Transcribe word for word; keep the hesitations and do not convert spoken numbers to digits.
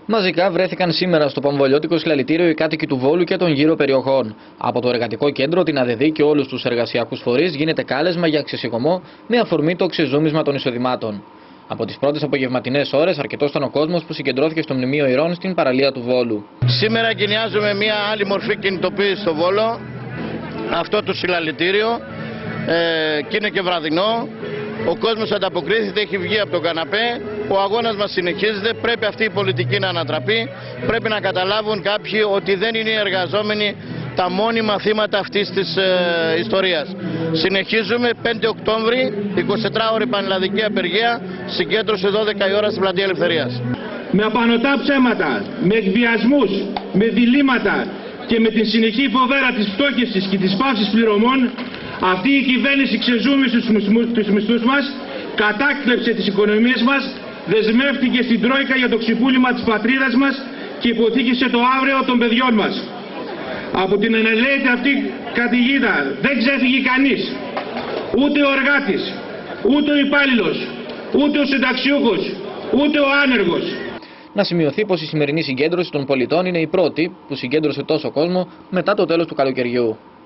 Μαζικά βρέθηκαν σήμερα στο Παμβολιώτικο Συλλαλητήριο οι κάτοικοι του Βόλου και των γύρω περιοχών. Από το Εργατικό Κέντρο, την ΑΔΕΔΗ και όλους τους εργασιακούς φορείς γίνεται κάλεσμα για ξεσηκωμό με αφορμή το ξεζούμισμα των εισοδημάτων. Από τις πρώτες απογευματινές ώρες, αρκετός ήταν ο κόσμος που συγκεντρώθηκε στο Μνημείο Ηρών στην παραλία του Βόλου. Σήμερα εγκαινιάζουμε μια άλλη μορφή κινητοποίηση στο Βόλο, αυτό το συλλαλητήριο, ε, και είναι και βραδινό. Ο κόσμος ανταποκρίθηκε, έχει βγει από τον καναπέ, ο αγώνας μας συνεχίζεται, πρέπει αυτή η πολιτική να ανατραπεί, πρέπει να καταλάβουν κάποιοι ότι δεν είναι οι εργαζόμενοι τα μόνιμα θύματα αυτής της ε, ιστορίας. Συνεχίζουμε πέντε Οκτώβρη, εικοσιτετράωρη πανελλαδική απεργία, συγκέντρωση δώδεκα η ώρα στην Πλατεία Ελευθερίας. Με απανωτά ψέματα, με εκβιασμούς, με διλήμματα και με την συνεχή φοβέρα της φτώχευσης και της πάυσης πληρωμών, αυτή η κυβέρνηση ξεζούμισε τους μισθούς μας, κατάκλεψε τις οικονομίες μας, δεσμεύτηκε στην Τρόικα για το ξυπούλημα της πατρίδας μας και υποθήκησε το αύριο των παιδιών μας. Από την ενελαίτη αυτή καταιγίδα δεν ξέφυγε κανείς, ούτε ο εργάτης, ούτε ο υπάλληλος, ούτε ο συνταξιούχος, ούτε ο άνεργος. Να σημειωθεί πως η σημερινή συγκέντρωση των πολιτών είναι η πρώτη που συγκέντρωσε τόσο κόσμο μετά το τέλος του καλοκαιριού.